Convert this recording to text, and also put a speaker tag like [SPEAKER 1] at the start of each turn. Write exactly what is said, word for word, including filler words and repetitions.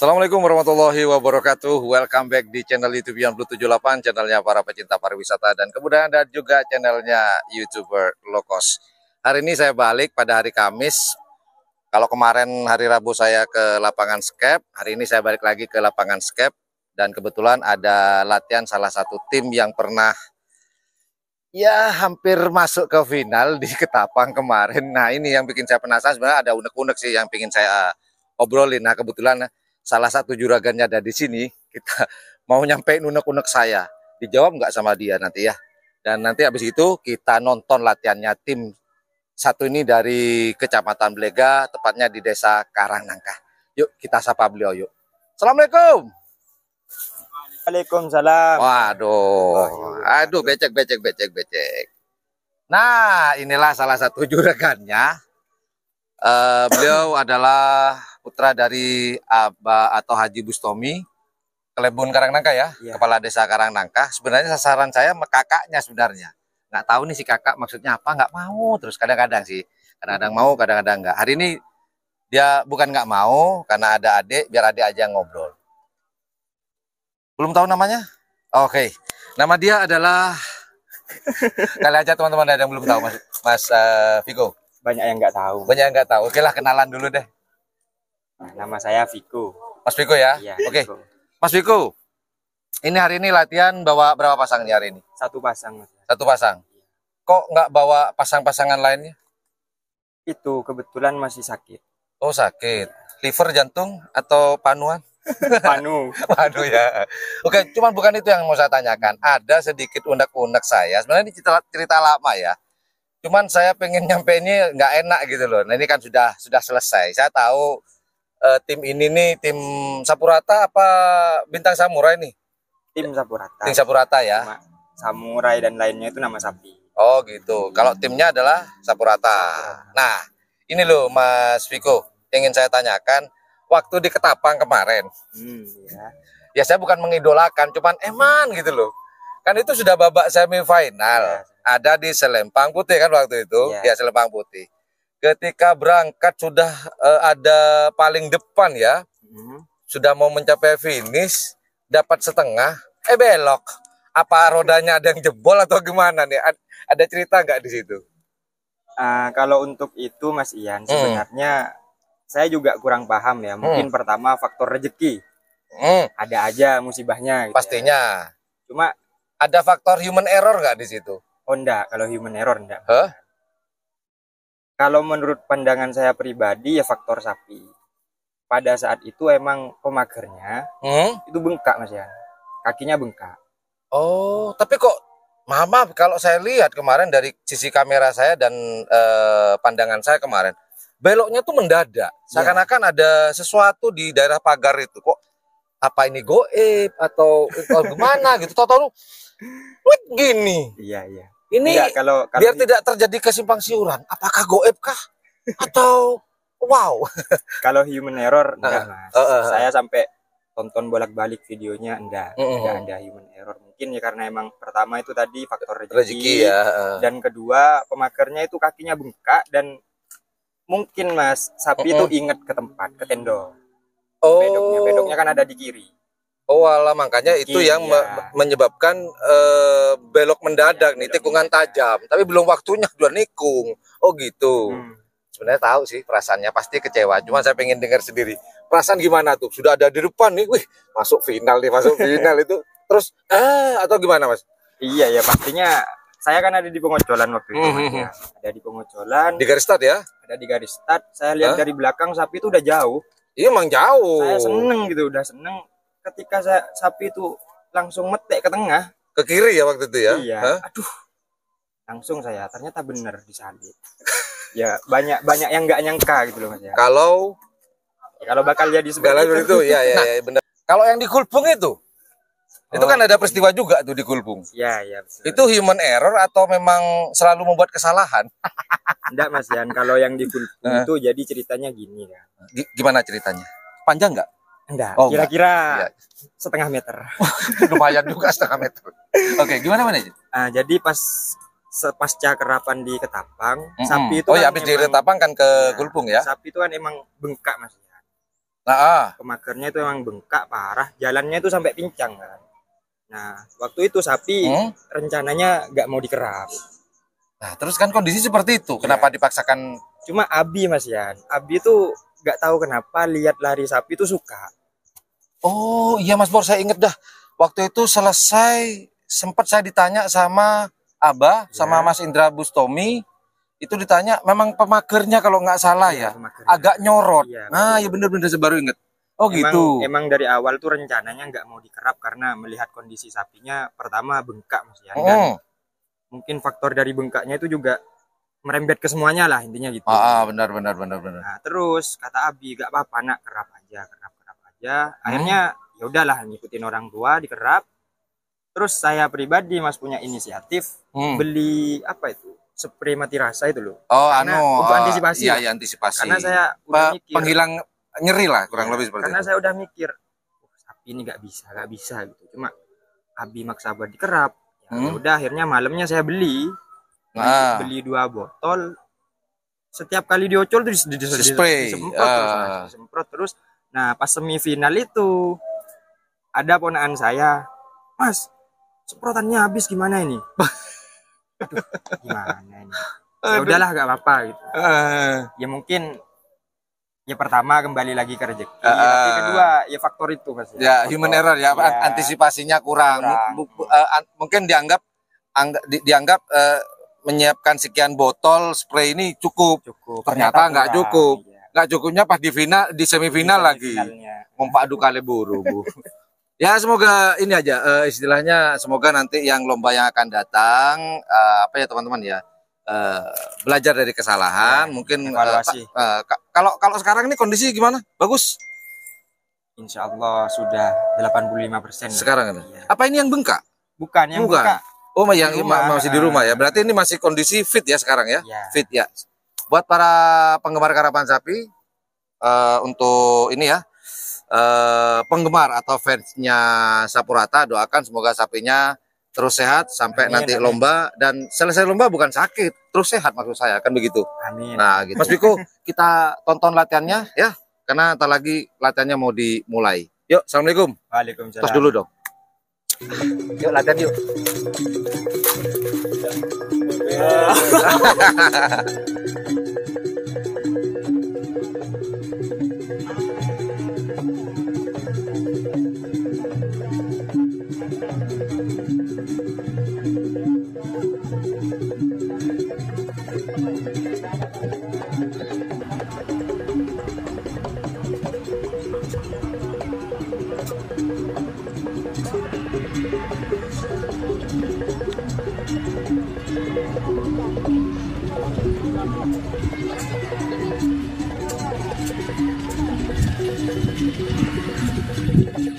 [SPEAKER 1] Assalamualaikum warahmatullahi wabarakatuh. Welcome back di channel YouTube Yan Blue tujuh delapan, channelnya para pecinta pariwisata dan kebudayaan, dan juga channelnya YouTuber low cost. Hari ini saya balik pada hari Kamis. Kalau kemarin hari Rabu saya ke lapangan skep, hari ini saya balik lagi ke lapangan skep, dan kebetulan ada latihan salah satu tim yang pernah ya hampir masuk ke final di Ketapang kemarin. Nah, ini yang bikin saya penasaran. Sebenarnya ada unek-unek sih yang bikin saya obrolin. Nah, kebetulan salah satu juragannya ada di sini. Kita mau nyampein unek-unek saya. Dijawab nggak sama dia nanti ya. Dan nanti habis itu kita nonton latihannya tim satu ini dari Kecamatan Blega, tepatnya di Desa Karangnangka. Yuk kita sapa beliau yuk. Assalamualaikum.
[SPEAKER 2] Waalaikumsalam.
[SPEAKER 1] Waduh, aduh becek becek becek becek. Nah, inilah salah satu juragannya. Uh, beliau adalah putra dari Abah atau Haji Bustomi, Kelebun Karangnangka ya, ya, Kepala Desa Karangnangka. Sebenarnya sasaran saya kakaknya sebenarnya. Nggak tahu nih si kakak maksudnya apa, nggak mau. Terus kadang-kadang sih, kadang-kadang mau, kadang-kadang nggak. Hari ini dia bukan nggak mau, karena ada adik, biar adik aja ngobrol. Belum tahu namanya? Oke, okay. Nama dia adalah kali aja teman-teman ada yang belum tahu, Mas, Mas uh, Viko.
[SPEAKER 2] Banyak yang nggak tahu.
[SPEAKER 1] Banyak yang nggak tahu. Oke lah, kenalan dulu deh.
[SPEAKER 2] Nama saya Viko.
[SPEAKER 1] Mas Viko ya?
[SPEAKER 2] Iya,
[SPEAKER 1] Oke, okay.
[SPEAKER 2] Viko.
[SPEAKER 1] Mas Viko, ini hari ini latihan bawa berapa pasang nih hari ini?
[SPEAKER 2] Satu pasang, Mas.
[SPEAKER 1] Satu pasang. Kok nggak bawa pasang-pasangan lainnya?
[SPEAKER 2] Itu kebetulan masih sakit.
[SPEAKER 1] Oh sakit. Liver, jantung, atau panuan?
[SPEAKER 2] Panu.
[SPEAKER 1] Panu ya. Oke, cuman bukan itu yang mau saya tanyakan. Ada sedikit unek-unek saya. Sebenarnya ini cerita, cerita lama ya. Cuman saya pengen nyampe ini nggak enak gitu loh. Nah ini kan sudah sudah selesai. Saya tahu uh, tim ini nih tim Sapurata apa Bintang Samurai nih?
[SPEAKER 2] Tim Sapurata.
[SPEAKER 1] Tim Sapurata ya.
[SPEAKER 2] Cuma Samurai dan lainnya itu nama sapi.
[SPEAKER 1] Oh gitu. Kalau timnya adalah Sapurata. Nah ini loh Mas Viko, ingin saya tanyakan. Waktu di Ketapang kemarin,
[SPEAKER 2] hmm, ya.
[SPEAKER 1] ya saya bukan mengidolakan, cuman eman gitu loh. Kan itu sudah babak semifinal, ya. Ada di Selempang Putih kan waktu itu, ya, ya Selempang Putih. Ketika berangkat sudah uh, ada paling depan ya, hmm. sudah mau mencapai finish, dapat setengah, eh belok. Apa rodanya ada yang jebol atau gimana nih? Ada cerita nggak di situ?
[SPEAKER 2] Uh, kalau untuk itu Mas Ian, sebenarnya hmm. saya juga kurang paham ya. Mungkin hmm. pertama faktor rezeki. Hmm. Ada aja musibahnya. Gitu
[SPEAKER 1] pastinya.
[SPEAKER 2] Ya. Cuma
[SPEAKER 1] ada faktor human error nggak di situ?
[SPEAKER 2] Oh enggak, kalau human error enggak.
[SPEAKER 1] Huh?
[SPEAKER 2] Kalau menurut pandangan saya pribadi ya faktor sapi. Pada saat itu emang pemagernya hmm? itu bengkak Mas ya. Kakinya bengkak.
[SPEAKER 1] Oh, tapi kok mama kalau saya lihat kemarin dari sisi kamera saya dan eh, pandangan saya kemarin, beloknya tuh mendadak, seakan-akan ya. Ada sesuatu di daerah pagar itu. Kok apa ini goib atau, atau gimana gitu? Tahu-tahu wait gini.
[SPEAKER 2] Iya iya.
[SPEAKER 1] Ini
[SPEAKER 2] Enggak, kalau, kalau
[SPEAKER 1] biar tidak terjadi kesimpang siuran. Apakah goib kah? Atau wow?
[SPEAKER 2] Kalau human error enggak mas. Uh, uh, uh. Saya sampai tonton bolak-balik videonya enggak. Uh, uh. Enggak ada human error. Mungkin ya karena emang pertama itu tadi faktor rezeki,
[SPEAKER 1] rezeki ya. Uh.
[SPEAKER 2] Dan kedua pemagernya itu kakinya bengkak dan mungkin mas sapi uh -uh. itu inget ke tempat, ke tendol. Oh. Bedoknya, bedoknya kan ada di kiri.
[SPEAKER 1] Oh alah, makanya mungkin, itu yang ya. menyebabkan uh, belok mendadak ya, nih, tikungan tajam. Tapi belum waktunya dua nikung. Oh gitu. Hmm. Sebenarnya tahu sih perasaannya, pasti kecewa. Cuma saya pengen dengar sendiri. Perasaan gimana tuh? Sudah ada di depan nih, wih masuk final nih, masuk final itu. Terus ah atau gimana mas?
[SPEAKER 2] Iya ya pastinya. Saya kan ada di pengocolan waktu itu. Mm -hmm. Ya. Ada di pengocolan.
[SPEAKER 1] Di garis start ya?
[SPEAKER 2] Ada di garis start. Saya lihat huh? dari belakang sapi itu udah jauh.
[SPEAKER 1] Iya emang jauh.
[SPEAKER 2] Saya seneng gitu, udah seneng. Ketika saya, sapi itu langsung metek ke tengah.
[SPEAKER 1] Ke kiri ya waktu itu ya?
[SPEAKER 2] Iya. Huh? Aduh. Langsung saya ternyata bener disalib. Ya banyak banyak yang nggak nyangka gitu loh mas ya.
[SPEAKER 1] Kalau
[SPEAKER 2] ya, kalau bakal jadi seperti itu.
[SPEAKER 1] itu ya ya, nah, ya benar. Kalau yang di Kulpung itu? Oh, itu kan ada peristiwa juga tuh di Kulpung.
[SPEAKER 2] Iya, iya.
[SPEAKER 1] Itu human error atau memang selalu membuat kesalahan?
[SPEAKER 2] Enggak Mas Yan, kalau yang di Kulpung uh. itu jadi ceritanya gini ya.
[SPEAKER 1] Gimana ceritanya? Panjang nggak?
[SPEAKER 2] Enggak, oh, kira-kira ya. setengah meter.
[SPEAKER 1] Lumayan juga setengah meter. Oke, gimana mana?
[SPEAKER 2] Uh, jadi pas pasca kerapan di Ketapang, mm -hmm. sapi itu
[SPEAKER 1] oh
[SPEAKER 2] kan
[SPEAKER 1] ya habis di Ketapang kan ke
[SPEAKER 2] ya,
[SPEAKER 1] Kulpung ya.
[SPEAKER 2] Sapi itu kan emang bengkak Mas.
[SPEAKER 1] Nah,
[SPEAKER 2] Pemagernya itu emang bengkak parah, jalannya itu sampai pincang kan. Nah, waktu itu sapi hmm? rencananya nggak mau dikerap.
[SPEAKER 1] Nah, terus kan kondisi seperti itu, kenapa ya dipaksakan?
[SPEAKER 2] Cuma Abi Mas Yan, Abi itu nggak tahu kenapa lihat lari sapi itu suka.
[SPEAKER 1] Oh iya Mas Bor, saya inget dah. Waktu itu selesai, sempat saya ditanya sama Abah, ya, sama Mas Indra Bustomi, itu ditanya, memang pemagernya kalau nggak salah ya, ya agak nyorot. Ya, nah, ya bener-bener saya baru inget. Oh
[SPEAKER 2] emang,
[SPEAKER 1] gitu.
[SPEAKER 2] Emang dari awal tuh rencananya nggak mau dikerap karena melihat kondisi sapinya, pertama bengkak Mas Yan. Dan
[SPEAKER 1] oh.
[SPEAKER 2] mungkin faktor dari bengkaknya itu juga merembet ke semuanya lah intinya gitu.
[SPEAKER 1] Ah, benar benar benar benar.
[SPEAKER 2] Nah, terus kata Abi, gak apa-apa nak, kerap aja, kerap kerap aja. Akhirnya hmm. ya udahlah ngikutin orang tua dikerap. Terus saya pribadi Mas punya inisiatif hmm. beli apa itu? Spray mati rasa itu loh.
[SPEAKER 1] Oh, karena anu,
[SPEAKER 2] untuk antisipasi.
[SPEAKER 1] Iya, iya, antisipasi.
[SPEAKER 2] Karena saya udah mikir,
[SPEAKER 1] penghilang nyeri lah kurang ya, lebih seperti
[SPEAKER 2] karena
[SPEAKER 1] itu.
[SPEAKER 2] Saya udah mikir, oh, sapi ini gak bisa, gak bisa gitu. Cuma Abi maksa buat dikerap. Ya hmm. udah akhirnya malamnya saya beli. Nah. Beli dua botol. Setiap kali diocol tuh di, di, di,
[SPEAKER 1] spray,
[SPEAKER 2] disemprot uh. terus, disemprot terus. Nah, pas semifinal itu ada ponakan saya, Mas, semprotannya habis gimana ini? Aduh, gimana ini? Ya udahlah, gak apa-apa gitu. Uh. Ya mungkin ya pertama kembali lagi ke rezeki, uh. tapi kedua ya faktor itu Mas.
[SPEAKER 1] Ya, ya human error ya, ya, antisipasinya kurang. kurang. Uh, mungkin dianggap angg di, dianggap uh, menyiapkan sekian botol spray ini cukup, cukup. Ternyata nggak cukup, nggak iya. cukupnya pas di final, di semifinal di lagi, mempadu kali buru bu. Ya semoga ini aja uh, istilahnya, semoga nanti yang lomba yang akan datang uh, apa ya teman-teman ya, uh, belajar dari kesalahan, ya, mungkin evaluasi. Uh, uh, kalau kalau sekarang ini kondisi gimana? Bagus?
[SPEAKER 2] Insya Allah sudah delapan puluh lima persen.
[SPEAKER 1] Sekarang kan? Ya. Apa ini yang bengkak?
[SPEAKER 2] Bukan yang
[SPEAKER 1] Bukan.
[SPEAKER 2] bengkak.
[SPEAKER 1] Oh, yang rumah, masih di rumah ya. Berarti ini masih kondisi fit ya sekarang ya?
[SPEAKER 2] Ya.
[SPEAKER 1] Fit ya. Buat para penggemar karapan sapi, uh, untuk ini ya, uh, penggemar atau fansnya Sapurata, doakan semoga sapinya terus sehat sampai amin, nanti amin. lomba, dan selesai lomba bukan sakit, terus sehat maksud saya, kan begitu.
[SPEAKER 2] Amin.
[SPEAKER 1] Nah, gitu. Mas Biko, kita tonton latihannya ya, karena tak lagi latihannya mau dimulai. Yuk, assalamualaikum.
[SPEAKER 2] Waalaikumsalam.
[SPEAKER 1] Tos dulu dong. Yuk latihan yuk. Thank you.